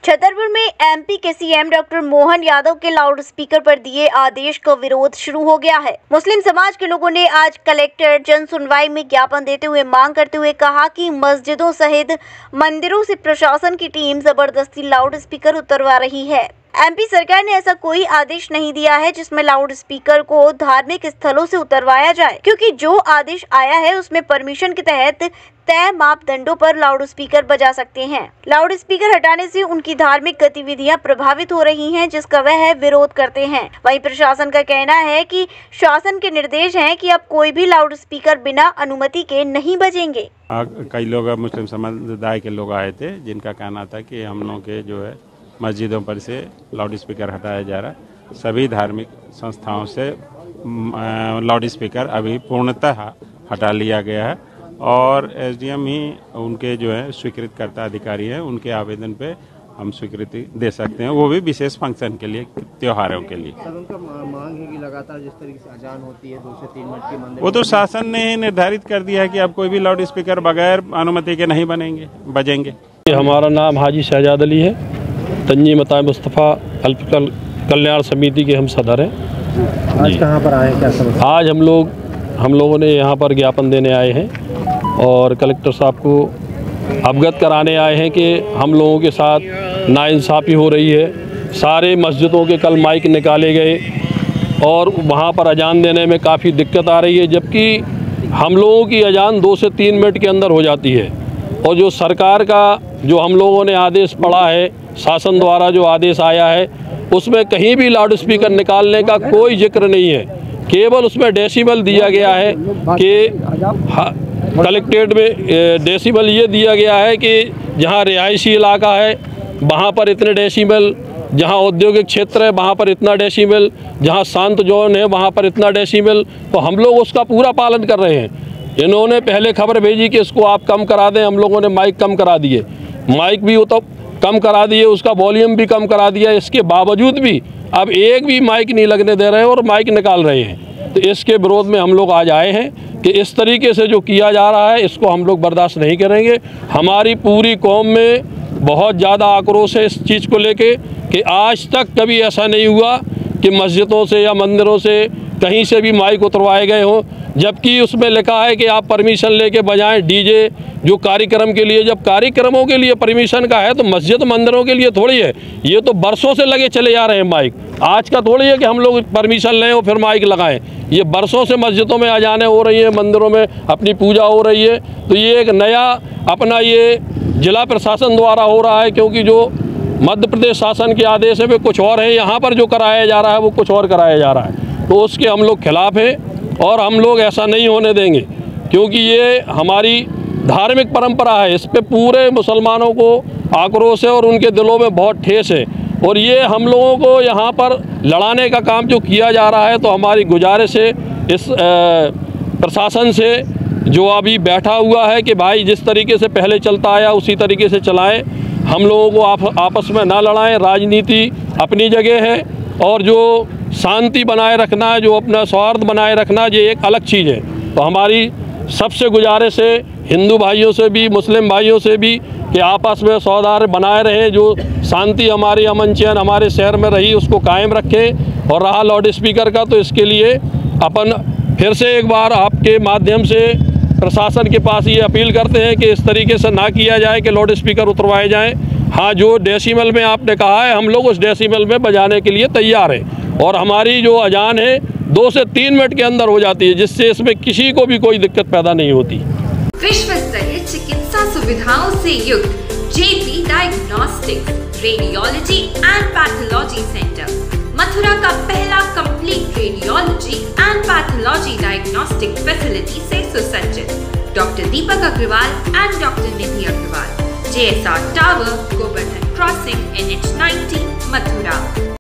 छतरपुर में एमपी के CM doctor Mohan Yadav के लाउड स्पीकर पर दिए आदेश का विरोध शुरू हो गया है। मुस्लिम समाज के लोगों ने आज कलेक्टर जन सुनवाई में ज्ञापन देते हुए मांग करते हुए कहा कि मस्जिदों सहित मंदिरों से प्रशासन की टीम जबरदस्ती लाउड स्पीकर उतरवा रही है। एमपी सरकार ने ऐसा कोई आदेश नहीं दिया है जिसमें लाउड स्पीकर को धार्मिक स्थलों से उतरवाया जाए, क्योंकि जो आदेश आया है उसमें परमिशन के तहत तय मापदंडों पर लाउड स्पीकर बजा सकते हैं। लाउड स्पीकर हटाने से उनकी धार्मिक गतिविधियां प्रभावित हो रही हैं, जिसका वह विरोध करते हैं। वहीं प्रशासन का कहना है कि शासन के निर्देश हैं कि अब कोई भी लाउड स्पीकर बिना अनुमति के नहीं बजेंगे। कई लोग मुस्लिम समुदाय के लोग आए थे जिनका कहना था कि हम लोग के जो है मस्जिदों पर से लाउड स्पीकर हटाया जा रहा है। सभी धार्मिक संस्थाओं से लाउड स्पीकर अभी पूर्णतः हटा लिया गया है और एसडीएम ही उनके जो है स्वीकृतकर्ता अधिकारी है, उनके आवेदन पे हम स्वीकृति दे सकते हैं, वो भी विशेष फंक्शन के लिए, त्योहारों के लिए। सर, उनका मांग है कि लगातार जिस तरीके से अजान होती है 2 से 3 मिनट के मंदिर, वो तो शासन ने ही निर्धारित कर दिया है कि अब कोई भी लाउड स्पीकर बगैर अनुमति के नहीं बजेंगे। हमारा नाम हाजी शहजाद अली है, तंजीम मुस्तफ़ा अल्प कल्याण समिति के हम सदर हैं। आज कहाँ पर आए, क्या समस्या? आज हम लोगों ने यहाँ पर ज्ञापन देने आए हैं और कलेक्टर साहब को अवगत कराने आए हैं कि हम लोगों के साथ नाइंसाफ़ी हो रही है। सारे मस्जिदों के कल माइक निकाले गए और वहाँ पर अजान देने में काफ़ी दिक्कत आ रही है, जबकि हम लोगों की अजान 2 से 3 मिनट के अंदर हो जाती है। और जो सरकार का जो हम लोगों ने आदेश पढ़ा है, शासन द्वारा जो आदेश आया है, उसमें कहीं भी लाउड स्पीकर निकालने का कोई जिक्र नहीं है। केवल उसमें डेसिबल दिया गया है कि कलेक्ट्रेट में डेसिबल ये दिया गया है कि जहाँ रिहायशी इलाका है वहाँ पर इतने डेसिबल, जहाँ औद्योगिक क्षेत्र है वहाँ पर इतना डेसिबल, जहाँ शांत जोन है वहाँ पर इतना डेसिबल। तो हम लोग उसका पूरा पालन कर रहे हैं। इन्होंने पहले खबर भेजी कि इसको आप कम करा दें, हम लोगों ने माइक कम करा दिए, माइक भी वो तो कम करा दिए, उसका वॉल्यूम भी कम करा दिया। इसके बावजूद भी अब एक भी माइक नहीं लगने दे रहे हैं और माइक निकाल रहे हैं। तो इसके विरोध में हम लोग आज आए हैं कि इस तरीके से जो किया जा रहा है इसको हम लोग बर्दाश्त नहीं करेंगे। हमारी पूरी कौम में बहुत ज़्यादा आक्रोश है इस चीज़ को लेके कि आज तक कभी ऐसा नहीं हुआ कि मस्जिदों से या मंदिरों से कहीं से भी माइक उतरवाए गए हों, जबकि उसमें लिखा है कि आप परमिशन लेके बजाएं डीजे जो कार्यक्रम के लिए। जब कार्यक्रमों के लिए परमिशन का है तो मस्जिद मंदिरों के लिए थोड़ी है। ये तो बरसों से लगे चले जा रहे हैं माइक, आज का थोड़ी है कि हम लोग परमिशन लें और फिर माइक लगाएं। ये बरसों से मस्जिदों में अजानें हो रही हैं, मंदिरों में अपनी पूजा हो रही है। तो ये एक नया अपना ये जिला प्रशासन द्वारा हो रहा है, क्योंकि जो मध्य प्रदेश शासन के आदेश है वे कुछ और है, यहाँ पर जो कराया जा रहा है वो कुछ और कराया जा रहा है। तो उसके हम लोग खिलाफ हैं और हम लोग ऐसा नहीं होने देंगे, क्योंकि ये हमारी धार्मिक परंपरा है। इस पे पूरे मुसलमानों को आक्रोश है और उनके दिलों में बहुत ठेस है। और ये हम लोगों को यहाँ पर लड़ाने का काम जो किया जा रहा है, तो हमारी गुजारिश है इस प्रशासन से जो अभी बैठा हुआ है कि भाई जिस तरीके से पहले चलता आया उसी तरीके से चलाएं, हम लोगों को आपस में ना लड़ाएं। राजनीति अपनी जगह है और जो शांति बनाए रखना है, जो अपना स्वार्थ बनाए रखना, ये एक अलग चीज़ है। तो हमारी सबसे गुजारिश है हिंदू भाइयों से भी, मुस्लिम भाइयों से भी, कि आपस में सौहार्द बनाए रहें। जो शांति हमारी अमन चैन हमारे शहर में रही उसको कायम रखें। और रहा लाउड स्पीकर का, तो इसके लिए अपन फिर से एक बार आपके माध्यम से प्रशासन के पास ये अपील करते हैं कि इस तरीके से ना किया जाए कि लाउड स्पीकर उतरवाए जाएँ। हाँ, जो डेसिबल में आपने कहा है हम लोग उस डेसिबल में बजाने के लिए तैयार हैं और हमारी जो अजान है 2 से 3 मिनट के अंदर हो जाती है, जिससे इसमें किसी को भी कोई दिक्कत पैदा नहीं होती। विश्व स्तरीय चिकित्सा सुविधाओं से युक्त JP diagnostics radiology and pathology centre, Mathura का पहला complete radiology and pathology diagnostic facility से सुसज्जित। Doctor Deepak Agarwal and doctor Nidhi Agarwal, JSR tower, Govardhan crossing, NH 90, Mathura.